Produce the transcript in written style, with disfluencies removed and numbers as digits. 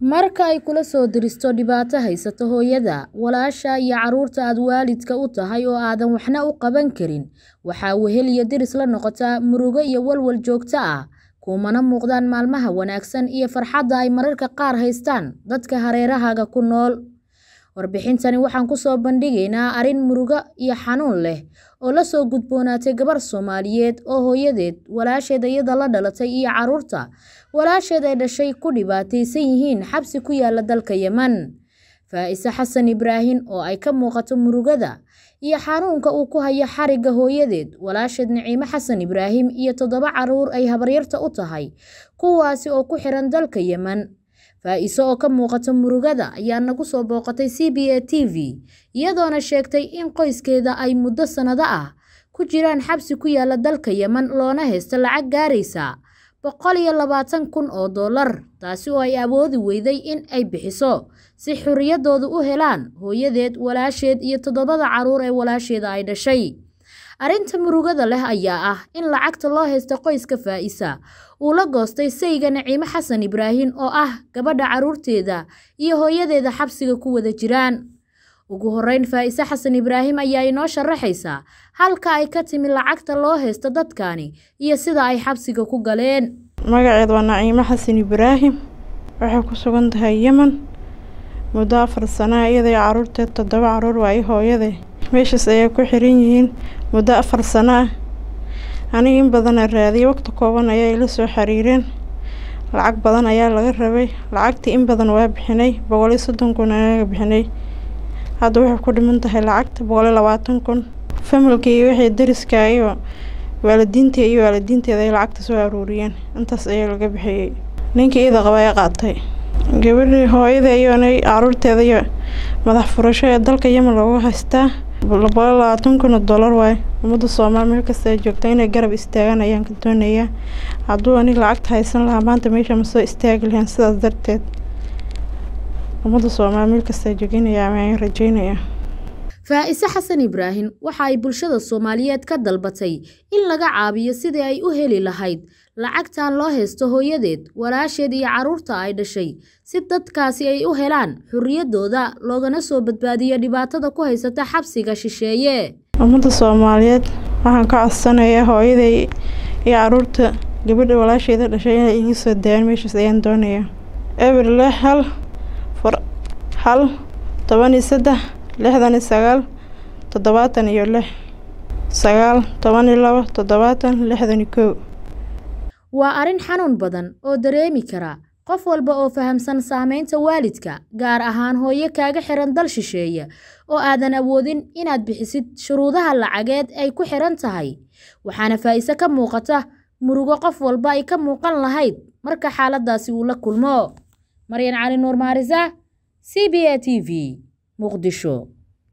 Marka ay kula soo diristo dhibaato haysata hooyada, walaasha iyo carruurta aad waalidka u tahay oo aadan waxna u qaban karin, waxaa wehel iyo diris la noqota murugo iyo walwal joogto ah, kumana muuqdaan maalmaha wanaagsan iyo farxadda ay mararka qaar haystaan dadka hareerahaaga ku nool. Warbixintani waxaan ku soo bandhigaynaa arrin murugo iyo xanuun leh oo la soo gudboonaatay gabar Soomaaliyeed oo hooyadeed, walaasheed iyada la dhalatay iyo carruurta walaasheed ay dhashay ku dhibaataysan yihiin xabsi ku yaala dalka Yemen. Faa'isa Xasan Ibraahin oo ay ka muuqato murugada iyo xanuunka uu ku hayo xariga hooyadeed, walaasheed Naciime Xasan Ibraahim iyo 7 carruur ay habaryarta u tahay, kuwaasi oo ku xiran dalka Yemen. Faa'isa oo ka muuqato murugada ayaa nagu soo booqatay CBA TV, iyadoona sheegtay in qoyskeeda ay muddo sanado ah ku jiraan xabsi ku yaala dalka Yemen loona haysto lacag gaaraysa $120,000 oo dollar, taasi oo ay awoodi weyday in ay bixiso si xurriyadoodu u helaan hooyadeed, walaasheed iyo 7 carruur ee walaasheeda ay dhashay. Arrinta murugada leh ayaa ah in lacagta loo haysto qoyska Faa'isa uu la goostay sayga Naciime Xasan Ibraahin oo ah gabadha carruurteeda iyo hooyadeeda xabsiga ku wada jiraan. Ugu horreyn, Faa'isa Xasan Ibraahim ayaa inoo sharaxaysa halka ay ka timi lacagta loo haysto dadkani iyo sida ay xabsiga ku galeen. Magaceedu waa Naciime Xasan Ibraahim, waxay ku sugan tahay Yemen muddo 4 sano iyada iyo carruurteed 7 carruur waa hooyadeed. Meeshaas ayay ku xiran yihiin muddo 4 sano ah. Aniga in badan raadiyay, waqti kooban ayay ila soo xiriireen, lacag badan ayaa laga rabay, lacagtii in badan waa bixinay, 130,000 ayaa bixinay. Hadda waxay ku dhiman tahay lacagta 120,000. Familkii wixii dariska iyo waalidiinteeda ay lacagta soo aruuriyeen, intaas ayaa laga bixiyay. Ninkii ida qaba ay qaatay gabadhii hooyada iyo carruurteeda iyo madax furasho ee dalka Yemen looga haystaa $120,000 waay. Ummadda Soomaaliyeed meel kasta ay joogto inay garab istaagaan ayaan ka doonayaa. Hadduu aniga lacagta haysan lahaa maanta meesha ma soo istaagi lahayn, sidaas darteed ummadda Soomaaliyeed meel kasta ay jooginayaa ayaan rajaynayaa. Faa'isa Xasan Ibraahin waxa ay bulshada Soomaaliyeed ka dalbatay in laga caawiyo sidii ay u heli lahayd lacagtan loo haysto hooyadeed, walaasheed iyo carruurta ay dhashay, si dadkaasi ay u helaan xurriyadooda loogana soo badbaadiyo dhibaatada ku haysata xabsiga shisheeye. Ummadda Soomaaliyeed waxaan ka codsanayaa hooyaday iyo carruurta gabadha walaasheeda dhashay inay iga soo daayaan, meeshaas ayaan doonayaa. Eber 1 1 13 69 76 9 12 70 61. Waa arrin xanuun badan oo dareemi kara qof walba oo fahamsan saameynta waalidka, gaar ahaan hooyo kaaga xiran dal shisheeye oo aadan awoodin inaad bixisid shuruudaha lacageed ay ku xiran tahay. Waxaana Faa'isa ka muuqata murugo qof walba ay ka muuqan lahayd marka xaaladaasi uu la kulmo. Maryan Cali Nuur Maarisa, CBA TV, Muqdisho.